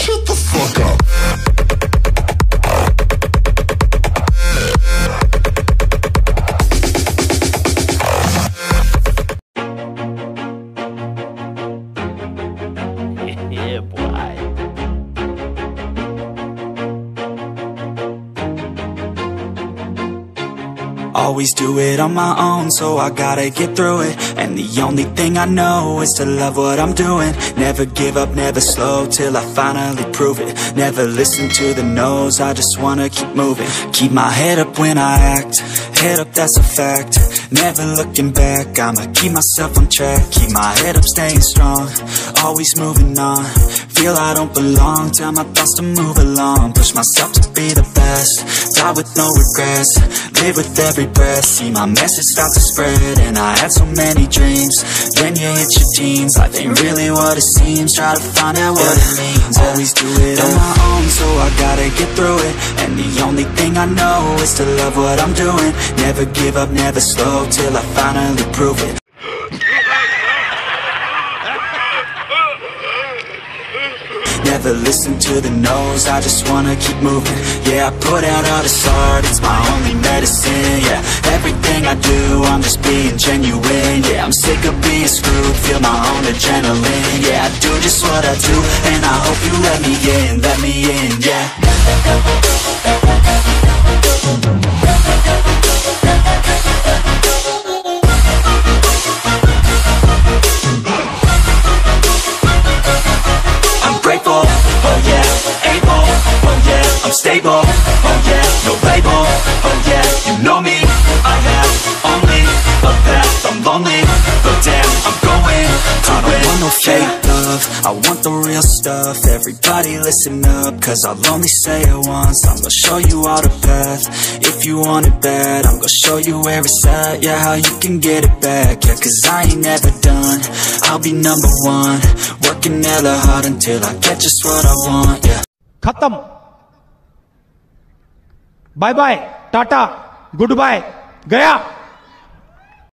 shut the fuck up. Yeah, boy. Always do it on my own, so I gotta get through it. And the only thing I know is to love what I'm doing. Never give up, never slow, till I finally prove it. Never listen to the no's, I just wanna keep moving. Keep my head up when I act, head up, that's a fact. Never looking back, I'ma keep myself on track. Keep my head up, staying strong, always moving on. Feel I don't belong, tell my thoughts to move along. Push myself to be the best, die with no regrets. Live with every breath, see my message start to spread. And I had so many dreams, then you hit your teens. Life ain't really what it seems, try to find out what it means. Always do it on my own, so I gotta get through it. And the only thing I know is to love what I'm doing. Never give up, never slow, till I finally prove it. Never listen to the no's, I just wanna keep moving. Yeah, I put out all this art, it's my only medicine. Yeah, everything I do, I'm just being genuine. Yeah, I'm sick of being screwed, feel my own adrenaline. Yeah, I do just what I do, and I hope you let me in, yeah. I'm stable, oh yeah, no label, oh yeah, you know me. I have only a path, I'm lonely, but damn, I'm going to I don't want no fake love, I want the real stuff. Everybody listen up, cause I'll only say it once. I'm gonna show you all the path, if you want it bad. I'm gonna show you where it's at, yeah, how you can get it back. Yeah, cause I ain't never done, I'll be number one. Working hella hard until I get just what I want, yeah. खत्म bye bye tata goodbye गया।